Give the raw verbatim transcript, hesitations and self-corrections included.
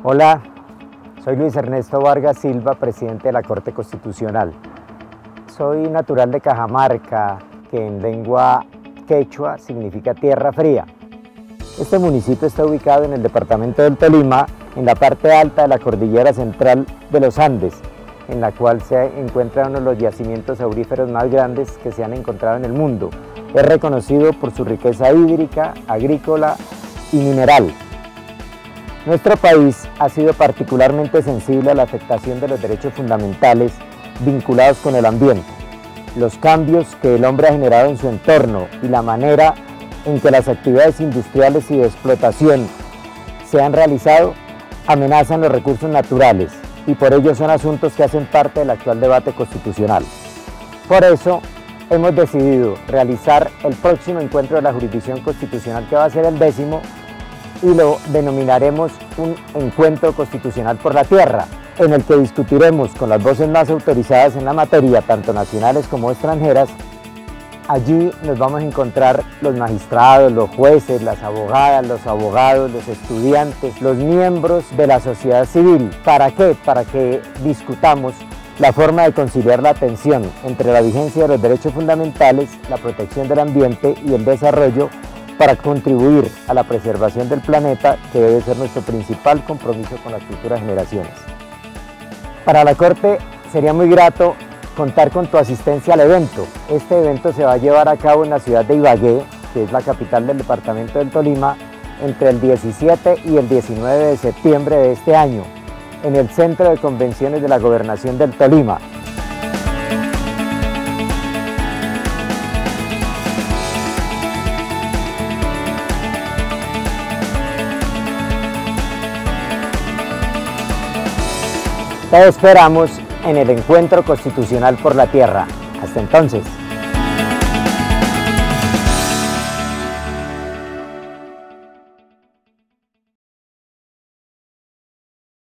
Hola, soy Luis Ernesto Vargas Silva, presidente de la Corte Constitucional. Soy natural de Cajamarca, que en lengua quechua significa tierra fría. Este municipio está ubicado en el departamento del Tolima, en la parte alta de la cordillera central de los Andes, en la cual se encuentra uno de los yacimientos auríferos más grandes que se han encontrado en el mundo. Es reconocido por su riqueza hídrica, agrícola y mineral. Nuestro país ha sido particularmente sensible a la afectación de los derechos fundamentales vinculados con el ambiente, los cambios que el hombre ha generado en su entorno y la manera en que las actividades industriales y de explotación se han realizado amenazan los recursos naturales y por ello son asuntos que hacen parte del actual debate constitucional. Por eso hemos decidido realizar el próximo encuentro de la jurisdicción constitucional, que va a ser el décimo, y lo denominaremos un encuentro constitucional por la tierra, en el que discutiremos con las voces más autorizadas en la materia, tanto nacionales como extranjeras. Allí nos vamos a encontrar los magistrados, los jueces, las abogadas, los abogados, los estudiantes, los miembros de la sociedad civil. ¿Para qué? Para que discutamos la forma de conciliar la atención entre la vigencia de los derechos fundamentales, la protección del ambiente y el desarrollo, para contribuir a la preservación del planeta, que debe ser nuestro principal compromiso con las futuras generaciones. Para la Corte sería muy grato contar con tu asistencia al evento. Este evento se va a llevar a cabo en la ciudad de Ibagué, que es la capital del departamento del Tolima, entre el diecisiete y el diecinueve de septiembre de este año, en el Centro de Convenciones de la Gobernación del Tolima. Te esperamos en el Encuentro Constitucional por la Tierra. Hasta entonces.